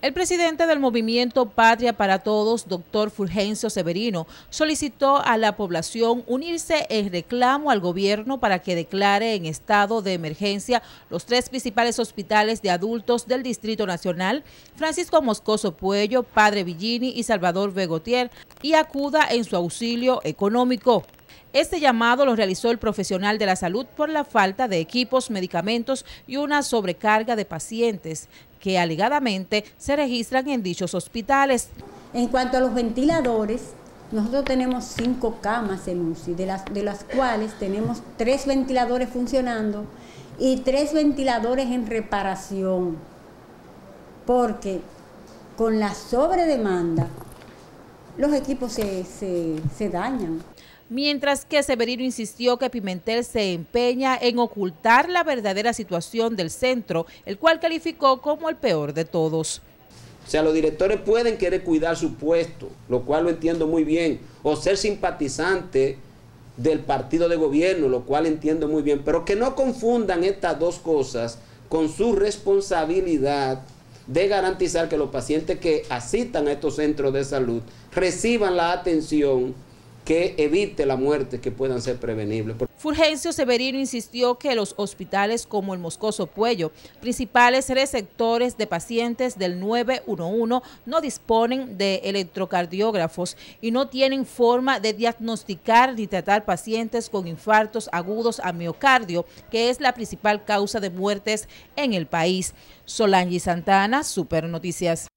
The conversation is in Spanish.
El presidente del movimiento Patria para Todos, doctor Fulgencio Severino, solicitó a la población unirse en reclamo al gobierno para que declare en estado de emergencia los 3 principales hospitales de adultos del Distrito Nacional, Francisco Moscoso Puello, Padre Villini y Salvador Begotier, y acuda en su auxilio económico. Este llamado lo realizó el profesional de la salud por la falta de equipos, medicamentos y una sobrecarga de pacientes que alegadamente se registran en dichos hospitales. En cuanto a los ventiladores, nosotros tenemos 5 camas en UCI, de las cuales tenemos 3 ventiladores funcionando y 3 ventiladores en reparación, porque con la sobredemanda los equipos se dañan. Mientras que Severino insistió que Pimentel se empeña en ocultar la verdadera situación del centro, el cual calificó como el peor de todos. O sea, los directores pueden querer cuidar su puesto, lo cual lo entiendo muy bien, o ser simpatizante del partido de gobierno, lo cual entiendo muy bien, pero que no confundan estas dos cosas con su responsabilidad de garantizar que los pacientes que asistan a estos centros de salud reciban la atención que evite la muerte que puedan ser prevenibles. Fulgencio Severino insistió que los hospitales como el Moscoso Puello, principales receptores de pacientes del 911, no disponen de electrocardiógrafos y no tienen forma de diagnosticar ni tratar pacientes con infartos agudos a miocardio, que es la principal causa de muertes en el país. Solange Santana, Super Noticias.